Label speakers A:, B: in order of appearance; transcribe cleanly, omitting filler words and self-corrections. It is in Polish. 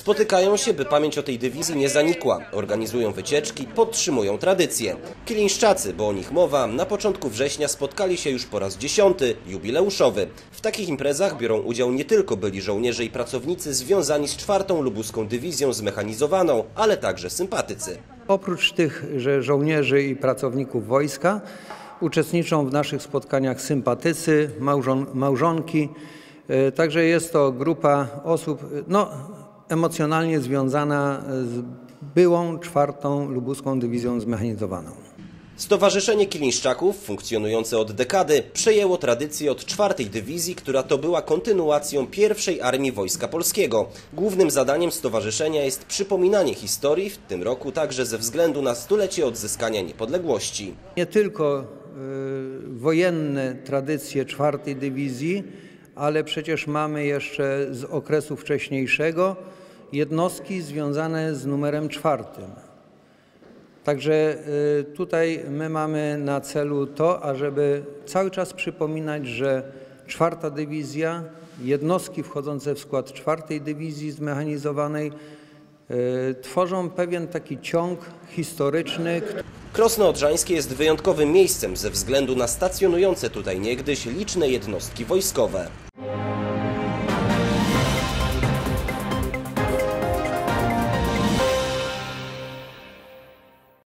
A: Spotykają się, by pamięć o tej dywizji nie zanikła. Organizują wycieczki, podtrzymują tradycję. Kilińszczacy, bo o nich mowa, na początku września spotkali się już po raz 10, jubileuszowy. W takich imprezach biorą udział nie tylko byli żołnierze i pracownicy związani z 4. Lubuską Dywizją Zmechanizowaną, ale także sympatycy.
B: Oprócz tych, że żołnierzy i pracowników wojska, uczestniczą w naszych spotkaniach sympatycy, małżonki. Także jest to grupa osób emocjonalnie związana z byłą 4. Lubuską Dywizją Zmechanizowaną.
A: Stowarzyszenie Kilińszczaków, funkcjonujące od dekady, przejęło tradycję od 4. Dywizji, która to była kontynuacją 1. Armii Wojska Polskiego. Głównym zadaniem stowarzyszenia jest przypominanie historii, w tym roku także ze względu na 100-lecie odzyskania niepodległości.
B: Nie tylko wojenne tradycje 4. Dywizji, ale przecież mamy jeszcze z okresu wcześniejszego jednostki związane z numerem 4. Także tutaj my mamy na celu to, ażeby cały czas przypominać, że 4. Dywizja, jednostki wchodzące w skład 4. Dywizji Zmechanizowanej tworzą pewien taki ciąg historyczny.
A: Krosno Odrzańskie jest wyjątkowym miejscem ze względu na stacjonujące tutaj niegdyś liczne jednostki wojskowe.